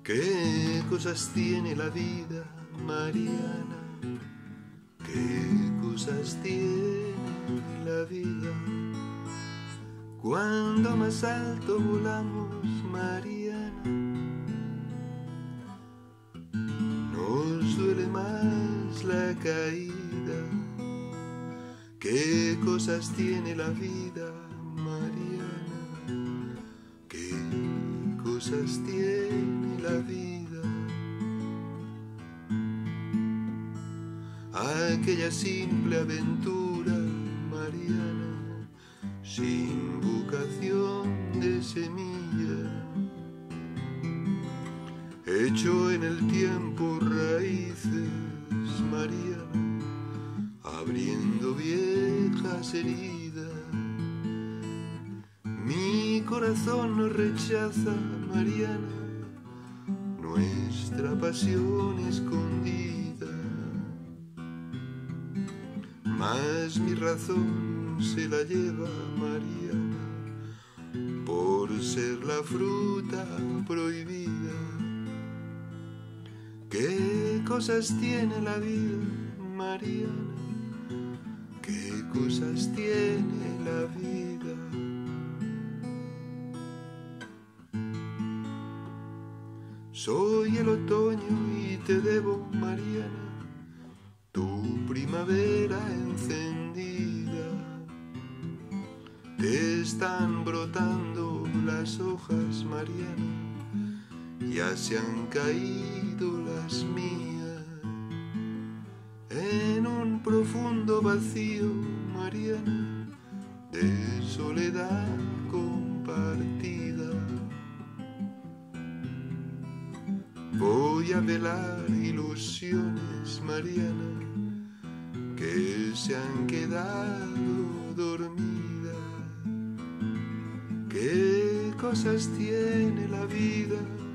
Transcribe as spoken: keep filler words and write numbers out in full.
¿Qué cosas tiene la vida, Mariana? ¿Qué cosas tiene la vida? Cuando más alto volamos, Mariana, nos duele más la caída. ¿Qué cosas tiene la vida, Mariana? ¿Qué cosas tiene la vida? Aquella simple aventura, Mariana, sin vocación de semilla, hecho en el tiempo raíces, Mariana, abriendo viejas heridas. Mi corazón no rechaza, Mariana, nuestra pasión escondida, mas mi razón se la lleva, Mariana, por ser la fruta prohibida. ¿Qué cosas tiene la vida, Mariana? ¿Qué cosas tiene la vida? Soy el otoño y te debo, Mariana, tu primavera encendida. Te están brotando las hojas, Mariana, ya se han caído las mías. En un profundo vacío, Mariana, de soledad compartida, voy a velar ilusiones, Mariana, que se han quedado dormidas. ¿Qué cosas tiene la vida,